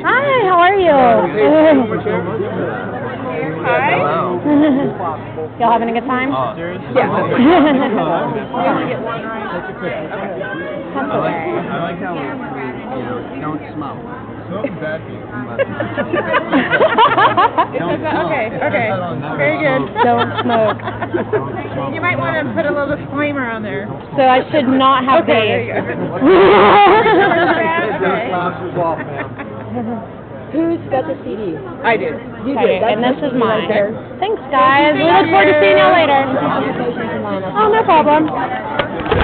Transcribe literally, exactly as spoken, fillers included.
Hi, how are you? Hi. Y'all having a good time? Uh, Yeah. I like, That's I like, okay. I like how, you know, don't smoke. Smoke bad people. Okay, okay. Very good. Don't smoke. You might want to put a little disclaimer on there. So I should not have Okay, there these. you go. Who's got the C D? I did. You Okay, did. That's and this is mine. right there. Thanks, guys. We look forward to seeing y'all later. Oh, no problem.